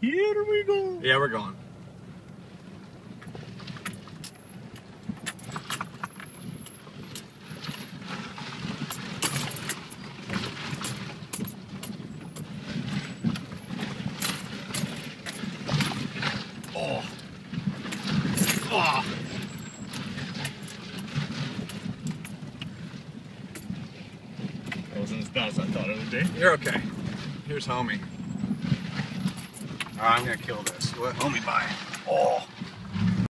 Here we go. Yeah, we're going. Oh. Oh. That wasn't as bad as I thought it would be. You're okay. Here's homie. I'm gonna kill this. What homie buy? Oh.